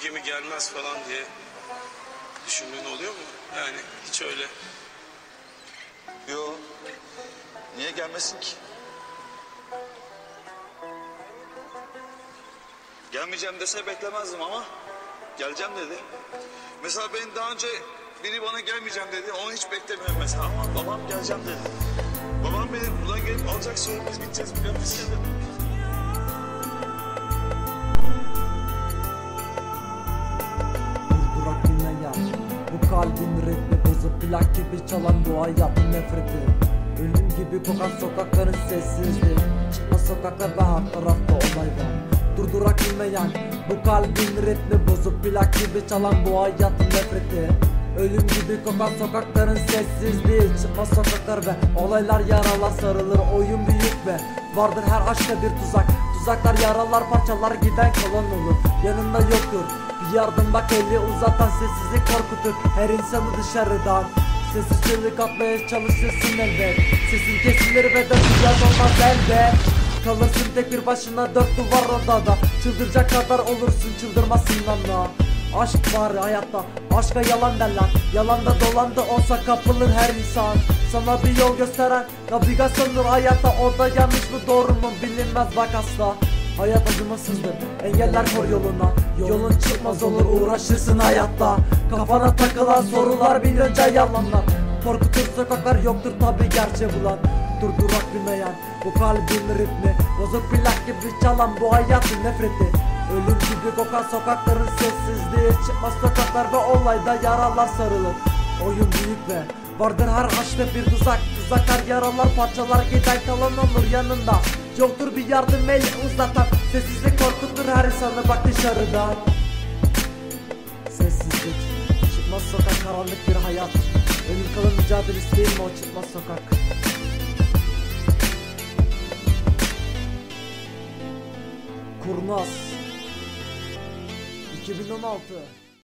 gemi gelmez falan diye düşündüğün oluyor mu? Yani hiç öyle. Yo. Niye gelmesin ki? Gelmeyeceğim dese beklemezdim ama geleceğim dedi. Mesela ben daha önce biri bana gelmeyeceğim dedi. Onu hiç beklemiyorum mesela ama babam geleceğim dedi. Babam beni buradan gelip alacak, sonra biz gideceğiz. Biz geldik. Durdurak bilmeyen bu kalbin ritmi bozup plak gibi çalan bu hayatın nefreti. Ölüm gibi kokan sokakların sessizliği. Çıkma sokaklar ve her tarafta olay var. Durdurak bilmeyen bu kalbin ritmi bozup plak gibi çalan bu hayatın nefreti. Ölüm gibi kokan sokakların sessizliği. Çıkma sokaklar ve olaylar yaralar sarılır. Oyun büyük ve vardır her aşkta bir tuzak. Tuzaklar yaralar parçalar giden kalan olur. Yanında yoktur bir yardım, bak eli uzatan sessizlik korkutur her insanı dışarıdan. Sessiz çığlık atmaya çalışırsın elbet. Sesin kesilir ve de duyan olmaz elbet. Kalırsın tek bir başına dört duvar odada. Çıldıracak kadar olursun, çıldırmasın anla. Aşk var hayatta, aşka yalan derler. Yalanda dolanda olsa kapılır her insan. Sana bir yol gösteren navigasyondur hayatta. Orada yanlış mı doğru mu bilinmez bak asla. Hayat acımasızdır, engeller kor yoluna. Yolun çıkmaz olur, uğraşırsın hayatta. Kafana takılan sorular milyonca yalanlar. Korkutur sokaklar, yoktur tabi gerçeği bulan. Durdurak bilmeyen bu kalbin ritmi bozuk plak gibi çalan bu hayatın nefreti. Ölüm gibi kokan sokakların sessizliği. Çıkmaz sokaklar ve olayda yaralar sarılır. Oyun büyük ve vardır her aşkta bir tuzak. Tuzaklar yaralar parçalar giden kalan olur yanında. Yoktur bir yardım eli uzatan. Sessizlik korkutur her insanı bak dışarıdan. Sessizlik, çıkmaz sokak, karanlık bir hayat. Ölüm kalın mücadelesi değil mi o çıkmaz sokak? Kurnaz 2016